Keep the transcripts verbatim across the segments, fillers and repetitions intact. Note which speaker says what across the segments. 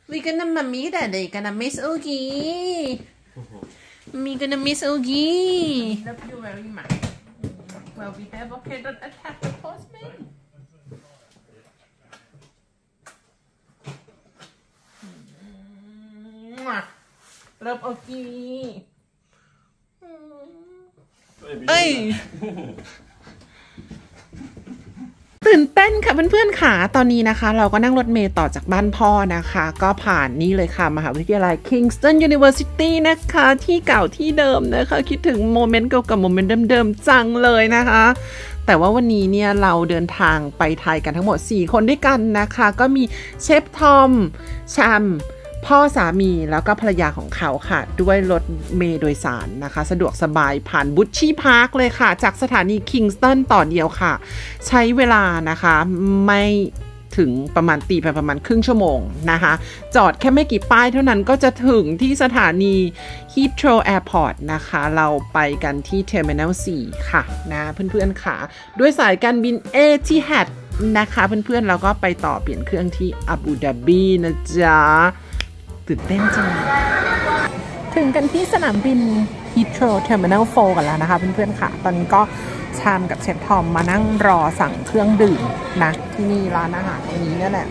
Speaker 1: we gonna mommy daddy gonna miss Oogie we gonna miss Oogie love you very much well we have okay don't attack the postman love Oogieเอ้ยตื่นเต้นค่ะเพื่อนๆค่ะตอนนี้นะคะเราก็นั่งรถเมล์ต่อจากบ้านพ่อนะคะก็ผ่านนี่เลยค่ะมหาวิทยาลัย Kingston University นะคะที่เก่าที่เดิมนะคะคิดถึงโมเมนต์เก่าๆโมเมนต์เดิมๆจังเลยนะคะแต่ว่าวันนี้เนี่ยเราเดินทางไปไทยกันทั้งหมดสี่คนด้วยกันนะคะก็มีเชฟทอมแชมพ่อสามีแล้วก็ภรรยาของเขาค่ะด้วยรถเมล์โดยสารนะคะสะดวกสบายผ่านบุชชี่พาร์คเลยค่ะจากสถานีคิงสตันต่อเดียวค่ะใช้เวลานะคะไม่ถึงประมาณตีไปประมาณครึ่งชั่วโมงนะคะจอดแค่ไม่กี่ป้ายเท่านั้นก็จะถึงที่สถานี Heathrow Airport นะคะเราไปกันที่ Terminal สี่ค่ะนะเพื่อนๆค่ะด้วยสายการบิน Etihad นะคะเพื่อนๆเราก็ไปต่อเปลี่ยนเครื่องที่อาบูดาบีนะจ๊ะตื่นเต้นจังถึงกันที่สนามบิน Heathrow Terminal โฟร์กันแล้วนะคะเพื่อนๆค่ะตอนนี้ก็ชามกับเชฟทอมมานั่งรอสั่งเครื่องดื่มนะที่นี่ร้านอาหารตรงนี้นี่แหละ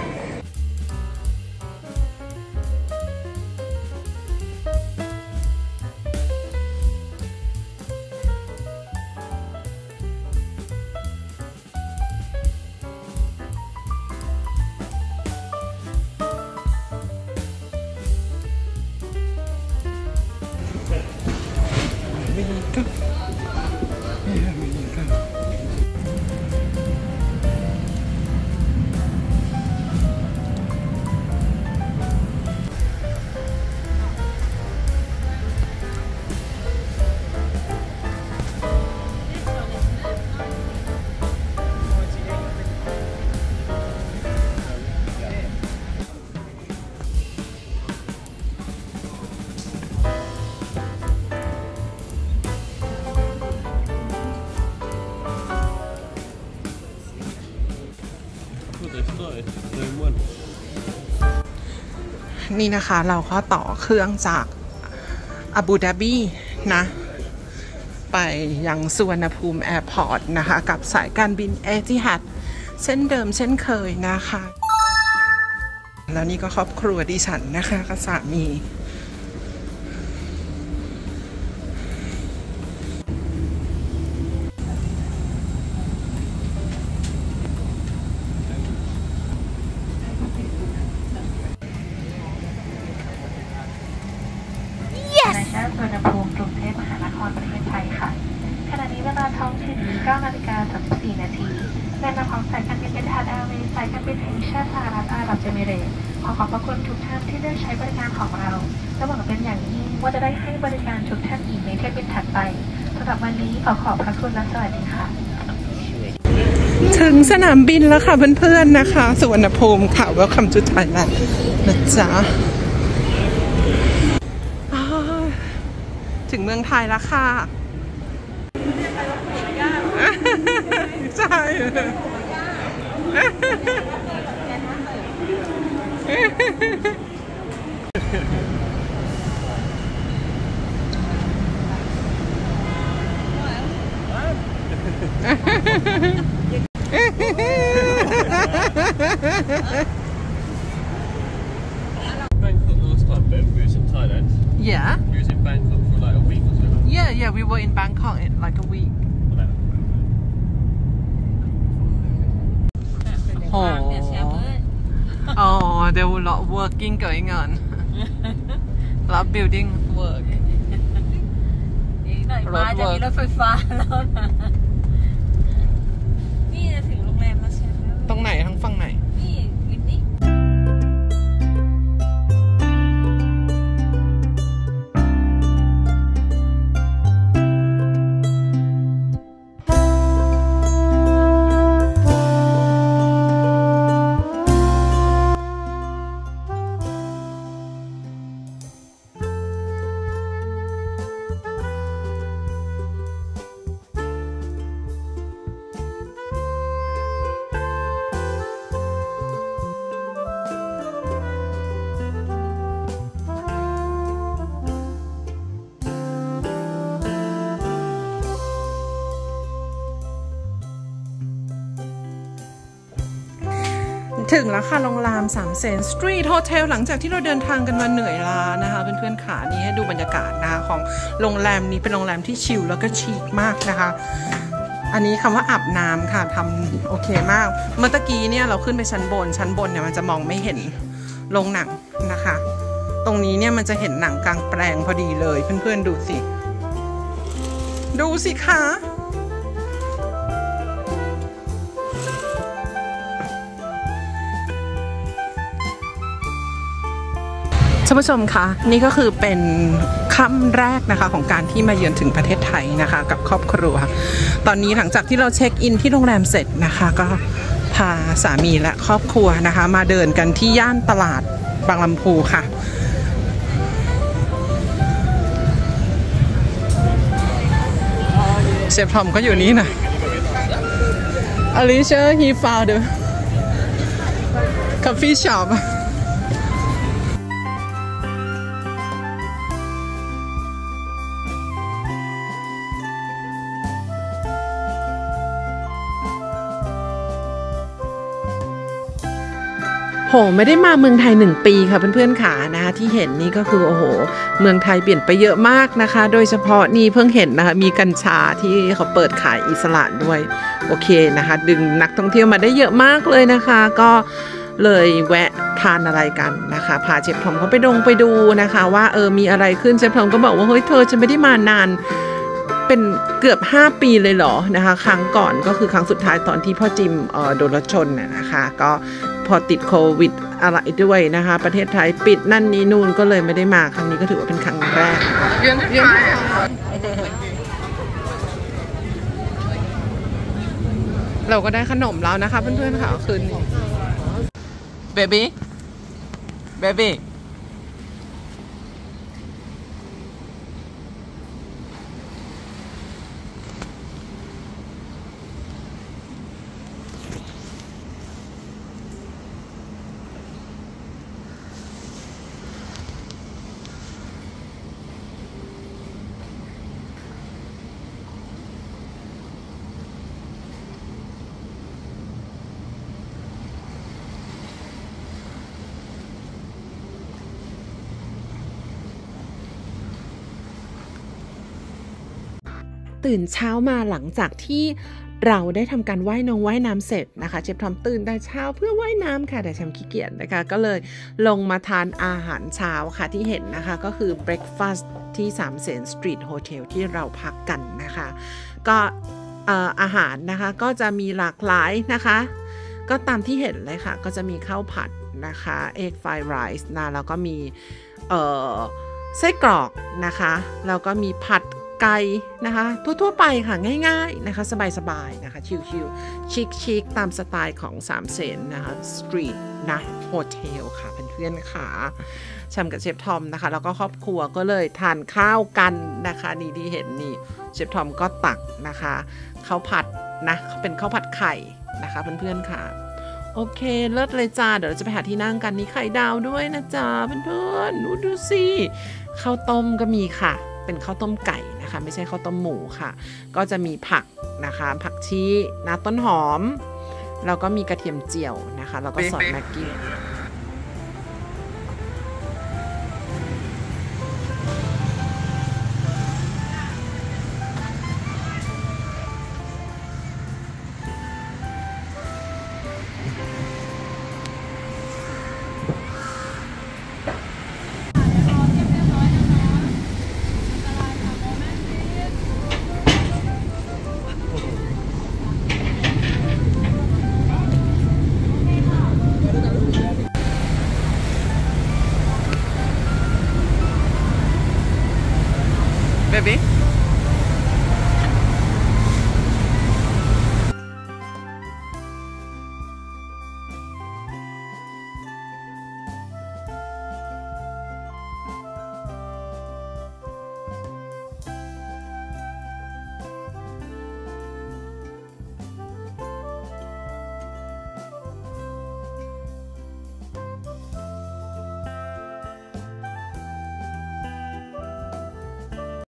Speaker 1: นี่นะคะเราก็ต่อเครื่องจากอาบูดาบีนะไปยังสุวรรณภูมิแอร์พอร์ตนะคะกับสายการบินเอติฮัดเช่นเดิมเช่นเคยนะคะแล้วนี่ก็ครอบครัวดิฉันนะคะกับสามี
Speaker 2: สุวรรณภูมิกรุงเทพมหานครประเทศไทยค่ะขณะนี้เวลาท้องถิ่นเก้านาฬิกาสามสิบสี่นาทีในนามของสายการบินเอติฮัดแอร์เวย์สายการบินแห่งชาติสหรัฐอาหรับเอมิเรตส์ขอขอบพระคุณทุกท่านที่เลือกใช้บริการของเราและหวังเป็นอย่างยิ่งว่าจะได้ให้บริการทุกท่านอีกในเที่ยวบินถัดไปสำหรับวันนี้ขอขอบพระคุณและสวัสดีค่ะ
Speaker 1: ถึงสนามบินแล้วค่ะเพื่อนๆนะคะสุวรรณภูมิค่ะ Welcome to Thailand นะจ๊ะถึงเมืองไทยแล้วค่ะใช่Yeah.
Speaker 3: You was in Bangkok for like a week or so?
Speaker 1: Yeah, yeah, we were in Bangkok in like a week. Oh, oh, there were a lot of working going on. A lot of building work.
Speaker 4: อีกหน่อยมาจะมีรถไฟฟ้าแล้วนะนี่จะถึงโรงแรมแล้วใช่ไหม
Speaker 1: ตรงไหนทั้งฝั่งไหน
Speaker 4: นี่วินนี่
Speaker 1: ถึงแล้วค่ะโรงแรมสามเสนสตรีทโฮเทลหลังจากที่เราเดินทางกันมาเหนื่อยล้านะคะเพื่อนๆขานี่ให้ดูบรรยากาศนะคะของโรงแรมนี้เป็นโรงแรมที่ชิลแล้วก็ชิคมากนะคะอันนี้คำว่าอาบน้ำค่ะทำโอเคมากเมื่อตะกี้เนี่ยเราขึ้นไปชั้นบนชั้นบนเนี่ยมันจะมองไม่เห็นโรงหนังนะคะตรงนี้เนี่ยมันจะเห็นหนังกลางแปลงพอดีเลยเพื่อนๆดูสิดูสิคะท่านผู้ชมคะนี่ก็คือเป็นค่ำแรกนะคะของการที่มาเยือนถึงประเทศไทยนะคะกับครอบครัวตอนนี้หลังจากที่เราเช็คอินที่โรงแรมเสร็จนะคะก็พาสามีและครอบครัวนะคะมาเดินกันที่ย่านตลาดบางลำพูค่ะเชฟทอมก็อยู่นี่นะ Alicia he found a coffee shopโหไม่ได้มาเมืองไทยหนึ่งปีค่ะเพื่อนๆค่ะนะคะที่เห็นนี่ก็คือโอ้โหเมืองไทยเปลี่ยนไปเยอะมากนะคะโดยเฉพาะนี่เพิ่งเห็นนะคะมีกัญชาที่เขาเปิดขายอิสระด้วยโอเคนะคะดึงนักท่องเที่ยวมาได้เยอะมากเลยนะคะก็เลยแวะทานอะไรกันนะคะพาเชฟทอมเขาไปดงไปดูนะคะว่าเออมีอะไรขึ้นเชฟทอมก็บอกว่าเฮ้ยเธอฉันไม่ได้มานานเป็นเกือบห้าปีเลยเหรอนะคะครั้งก่อนก็คือครั้งสุดท้ายตอนที่พ่อจิมเอ่อโดนรถชนน่ะนะคะก็พอติดโควิดอะไรด้วยนะคะประเทศไทยปิดนั่นนี่นู่นก็เลยไม่ได้มาครั้งนี้ก็ถือว่าเป็นครั้งแรกเราก็ได้ขนมแล้วนะคะเพื่อนๆค่ะคืนนี้เบบี้เบบี้ตื่นเช้ามาหลังจากที่เราได้ทำการว่ายน้องว่ายน้ำเสร็จนะคะเชฟทอมตื่นแต่เช้าเพื่อว่ายน้ำค่ะแต่ฉันขี้เกียจนะคะก็เลยลงมาทานอาหารเช้าค่ะที่เห็นนะคะก็คือ breakfast ที่สามเสนสตรีทโฮเทลที่เราพักกันนะคะก็อาหารนะคะก็จะมีหลากหลายนะคะก็ตามที่เห็นเลยค่ะก็จะมีข้าวผัดนะคะ egg fried rice นะแล้วก็มีเอ่อไส้กรอกนะคะแล้วก็มีผัดไก่นะคะทั่วๆไปค่ะง่ายๆนะคะสบายๆนะคะชิลๆชิคๆตามสไตล์ของสามเสนนะคะสตรีทนะโฮเทลค่ะเพื่อนๆค่ะแชมกับเชฟทอมนะคะแล้วก็ครอบครัวก็เลยทานข้าวกันนะคะนี่ที่เห็นนี่เชฟทอมก็ตักนะคะข้าวผัดนะเป็นข้าวผัดไข่นะคะเพื่อนๆค่ะโอเคเลิศเลยจ้าเดี๋ยวเราจะไปหาที่นั่งกันนี่ไข่ดาวด้วยนะจ๊ะเพื่อนๆดูดูสิข้าวต้มก็มีค่ะเป็นข้าวต้มไก่นะคะไม่ใช่ข้าวต้มหมูค่ะก็จะมีผักนะคะผักชีนะต้นหอมแล้วก็มีกระเทียมเจียวนะคะแล้วก็ซอสแม็กกี้Baby